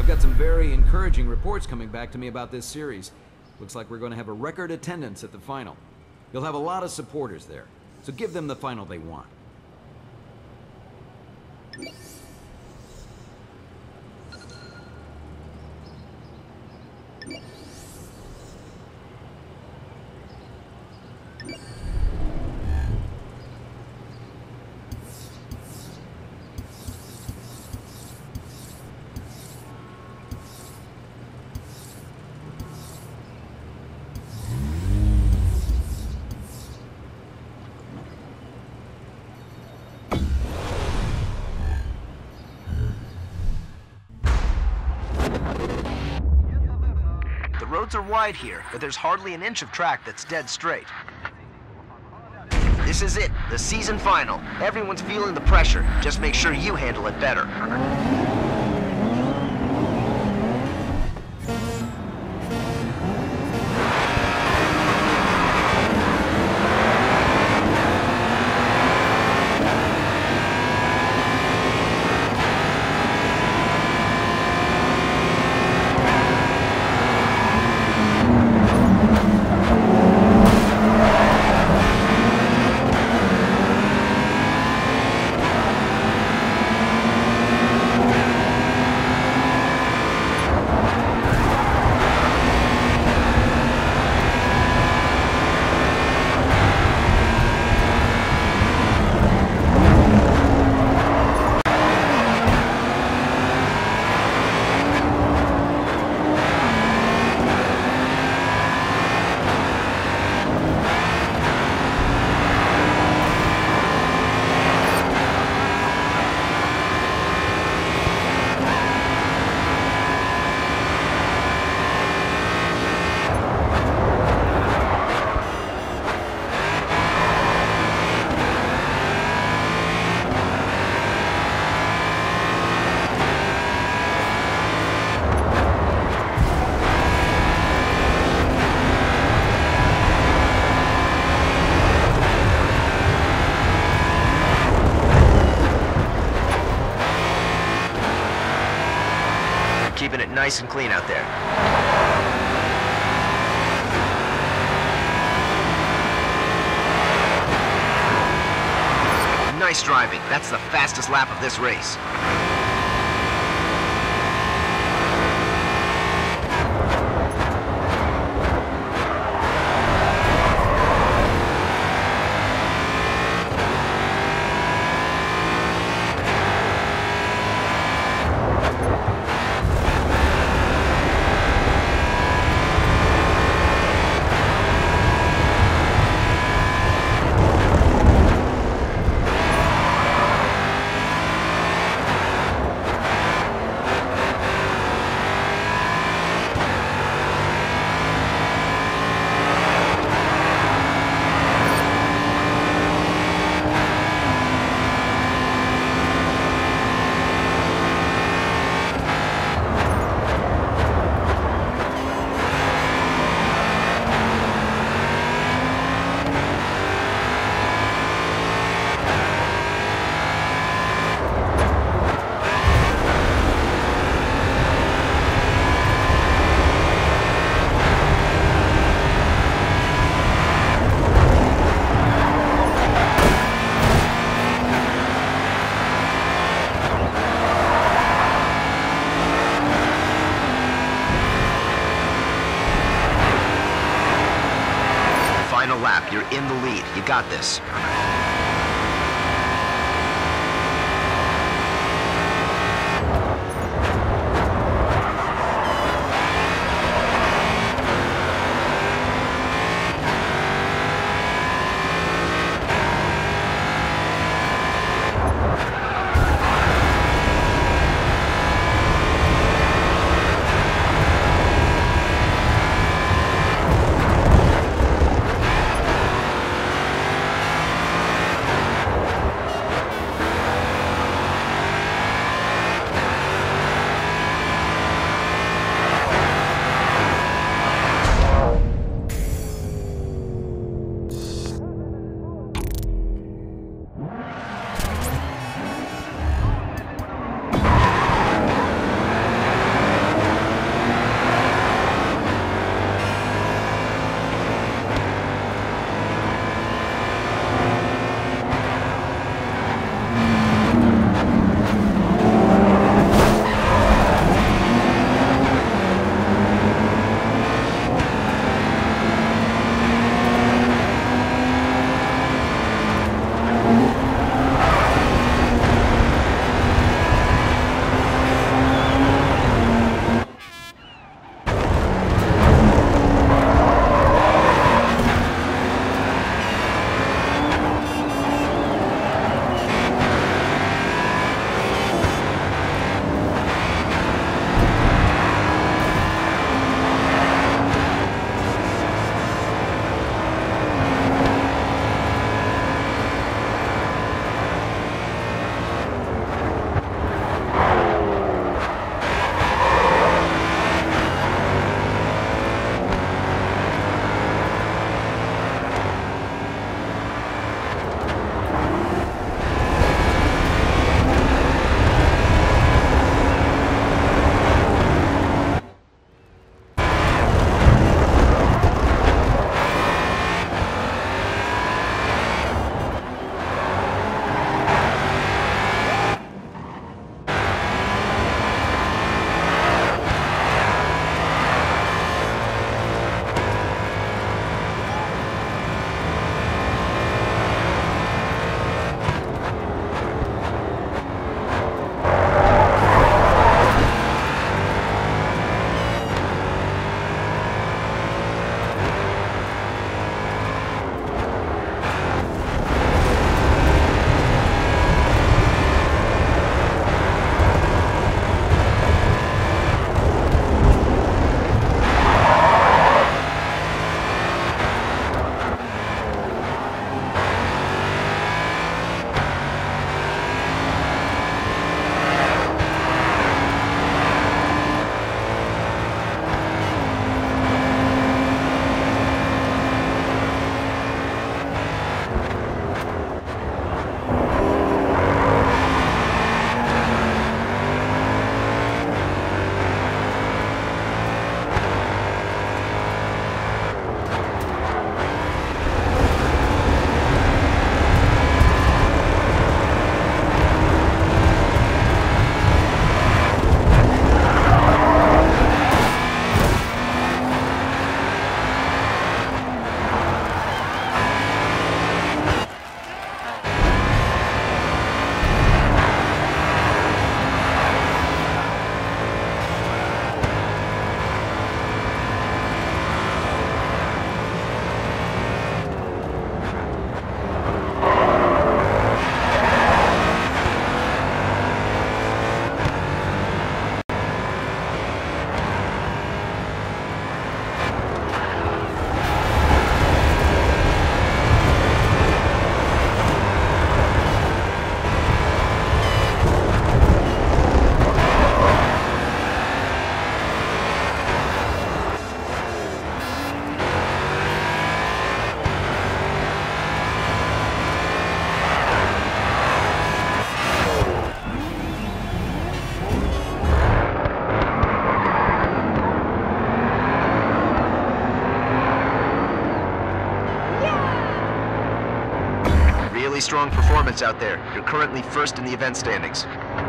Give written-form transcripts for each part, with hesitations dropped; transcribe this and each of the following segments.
I've got some very encouraging reports coming back to me about this series. Looks like we're going to have a record attendance at the final. You'll have a lot of supporters there, so give them the final they want. The roads are wide here, but there's hardly an inch of track that's dead straight. This is it, the season final. Everyone's feeling the pressure. Just make sure you handle it better. Keeping it nice and clean out there. Nice driving. That's the fastest lap of this race. Final lap, you're in the lead. You got this. strong performance out there. You're currently first in the event standings.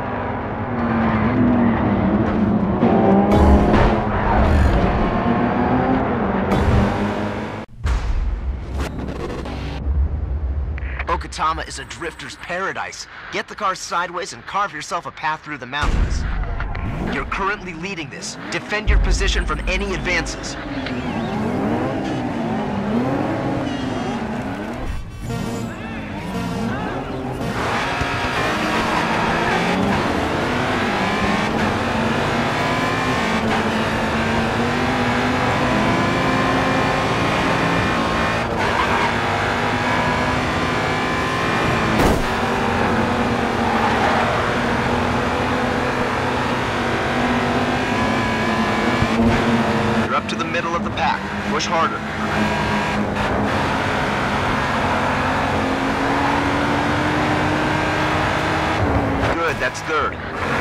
Okutama is a drifter's paradise. Get the car sideways and carve yourself a path through the mountains. You're currently leading this. Defend your position from any advances. To the middle of the pack. Push harder. Good, that's third.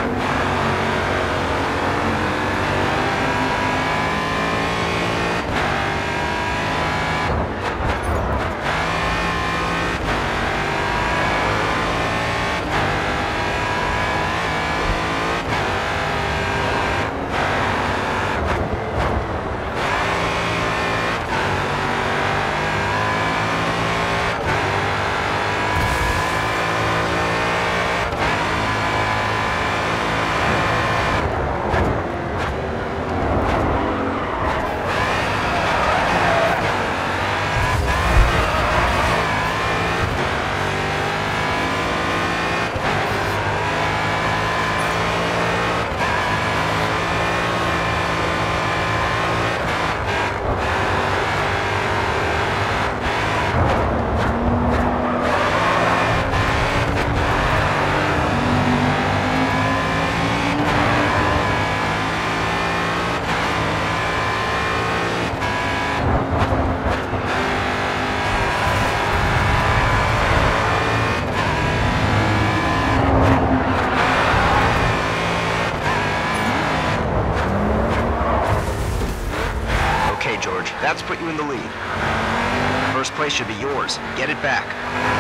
George. That's put you in the lead. First place should be yours. Get it back.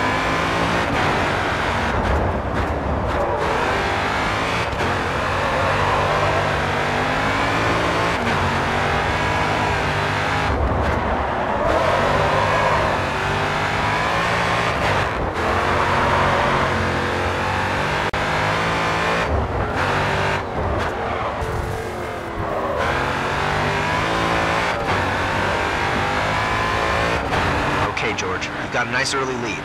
George. You've got a nice early lead.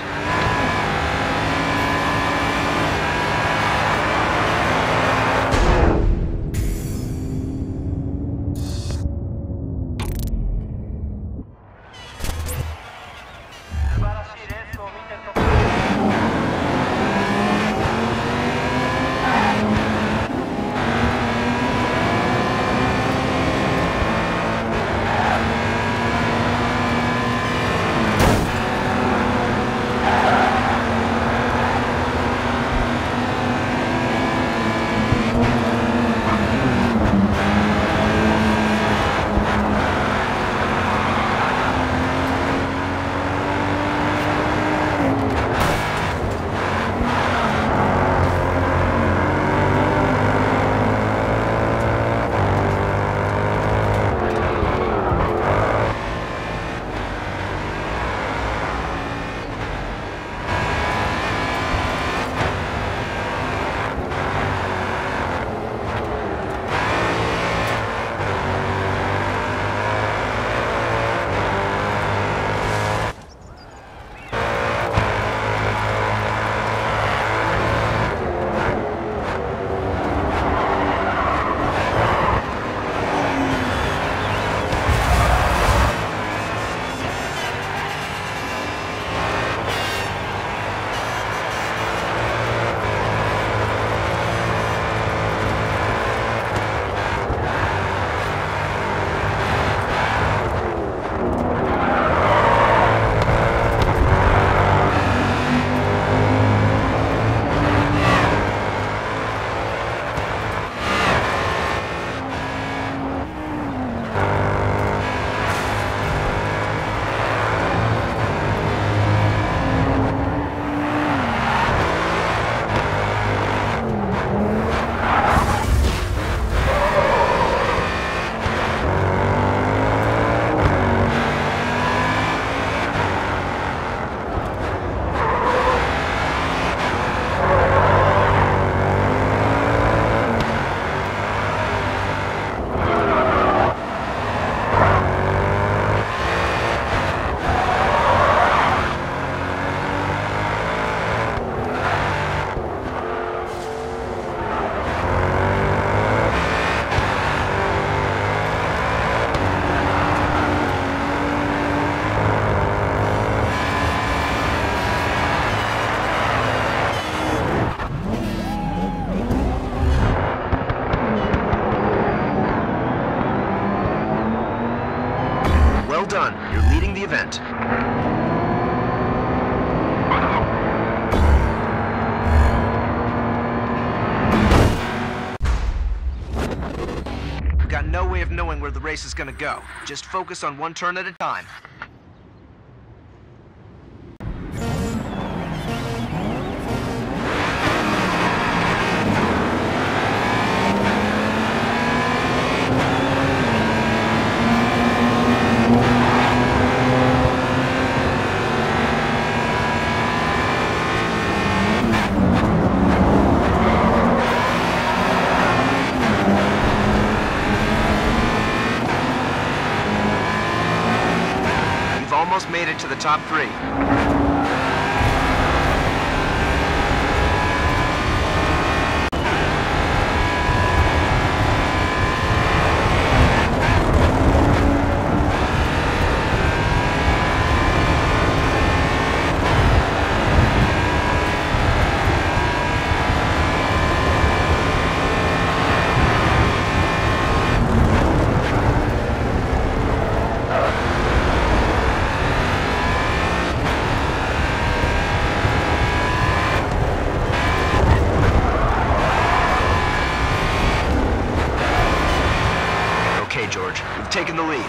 done. You're leading the event. We got no way of knowing where the race is gonna go. Just focus on one turn at a time. Almost made it to the top 3. Okay, George, we've taken the lead.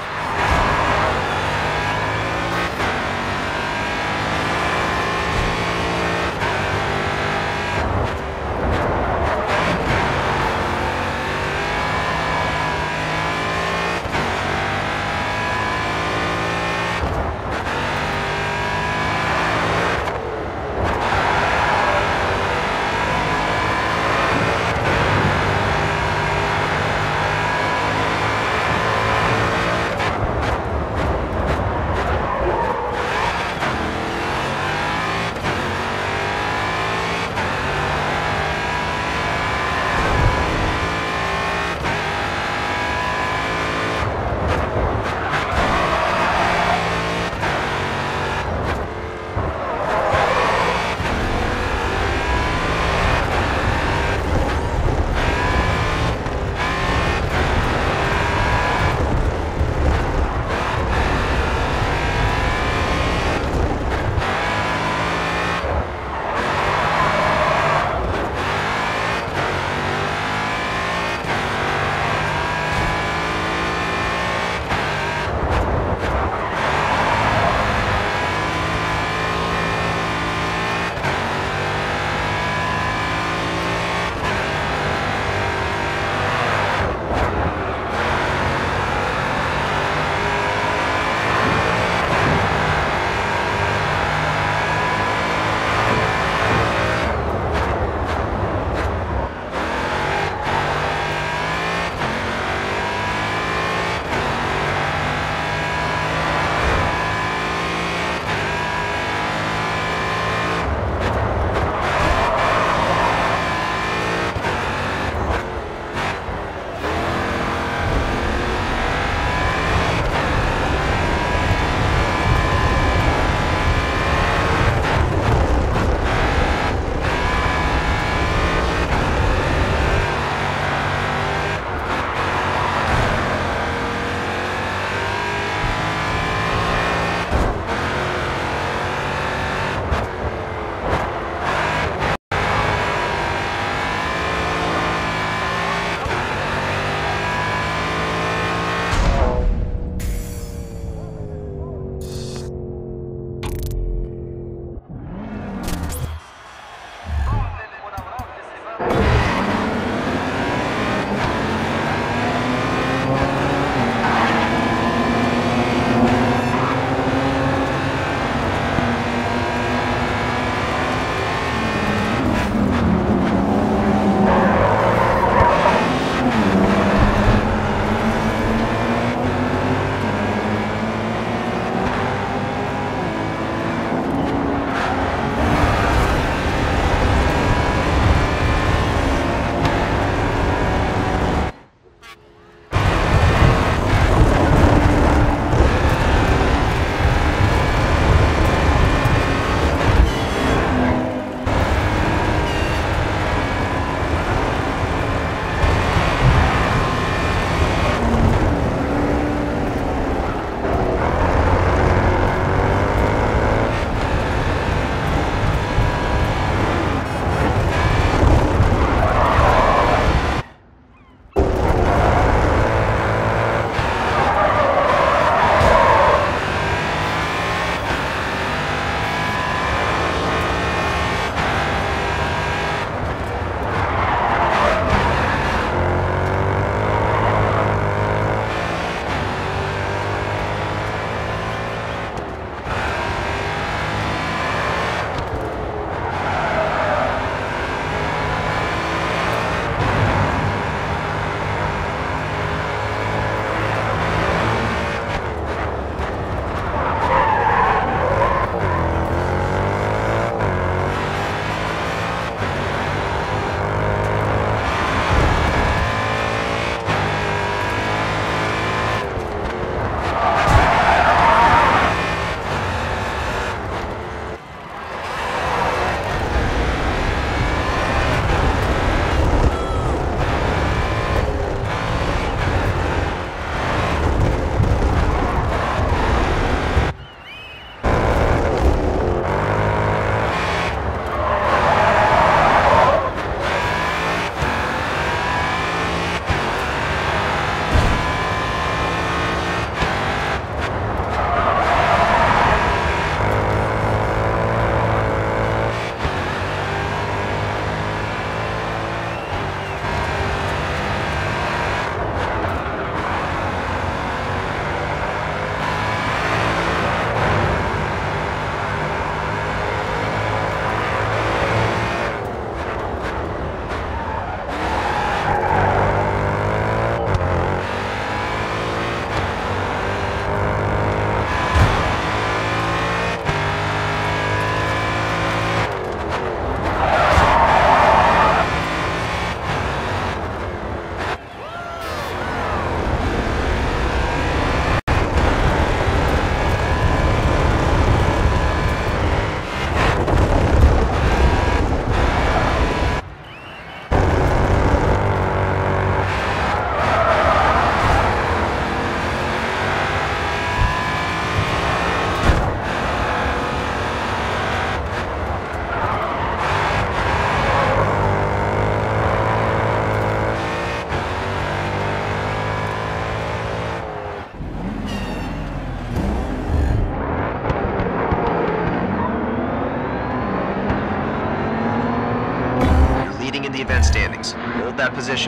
hold that position.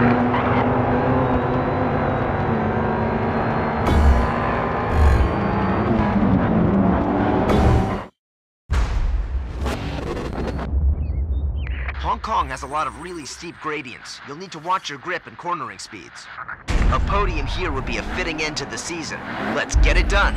Hong Kong has a lot of really steep gradients. You'll need to watch your grip and cornering speeds. A podium here would be a fitting end to the season. Let's get it done.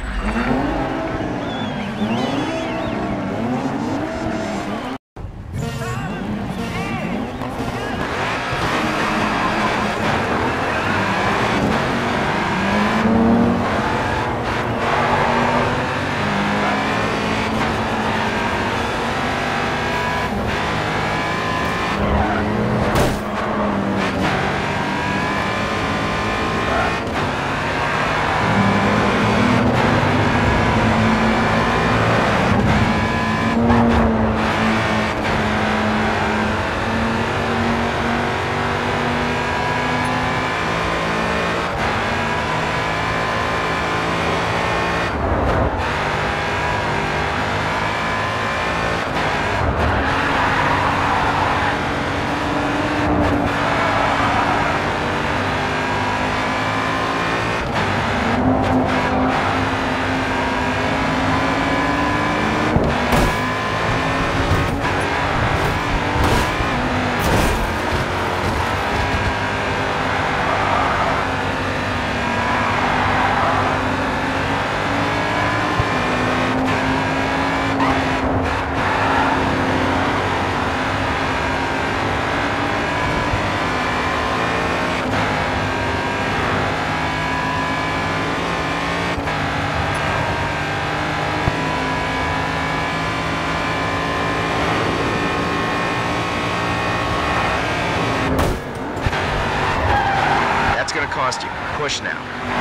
Cost you. Push now.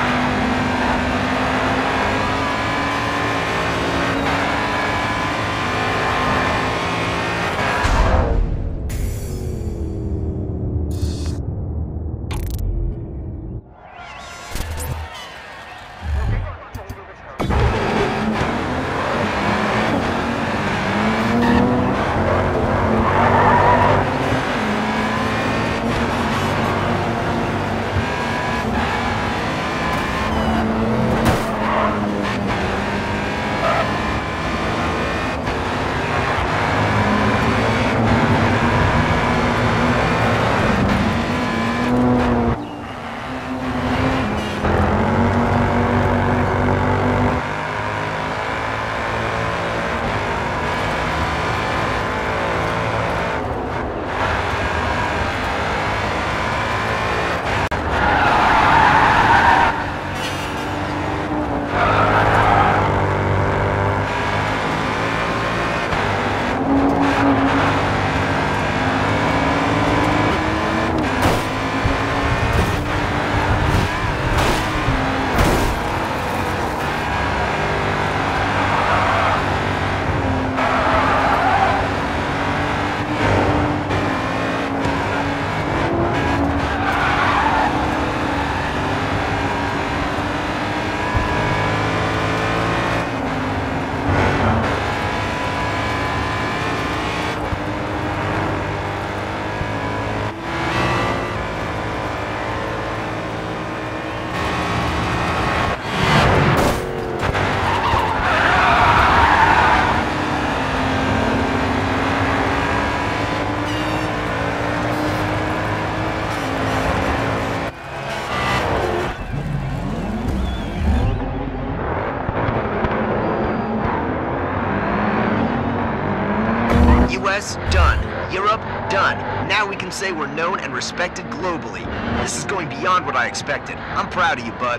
US, done. Europe, done. Now we can say we're known and respected globally. This is going beyond what I expected. I'm proud of you, bud.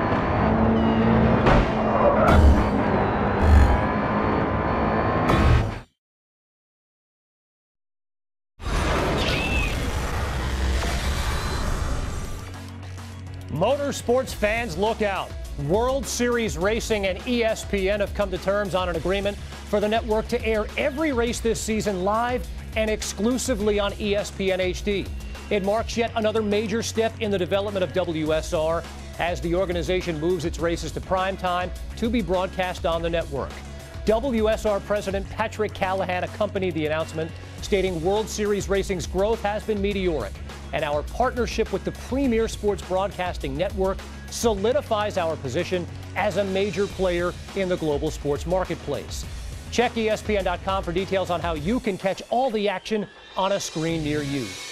Motorsports fans, look out. World Series Racing and ESPN have come to terms on an agreement for the network to air every race this season live and exclusively on ESPN HD. It marks yet another major step in the development of WSR as the organization moves its races to prime time to be broadcast on the network. WSR President Patrick Callahan accompanied the announcement, stating World Series Racing's growth has been meteoric and our partnership with the premier sports broadcasting network solidifies our position as a major player in the global sports marketplace. Check ESPN.com for details on how you can catch all the action on a screen near you.